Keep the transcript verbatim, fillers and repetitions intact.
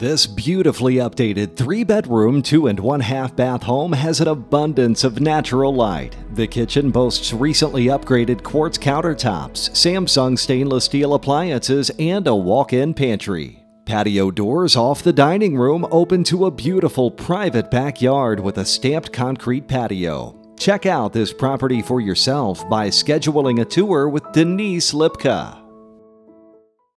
This beautifully updated three-bedroom, two and one-half bath home has an abundance of natural light. The kitchen boasts recently upgraded quartz countertops, Samsung stainless steel appliances, and a walk-in pantry. Patio doors off the dining room open to a beautiful private backyard with a stamped concrete patio. Check out this property for yourself by scheduling a tour with Denise Lipka.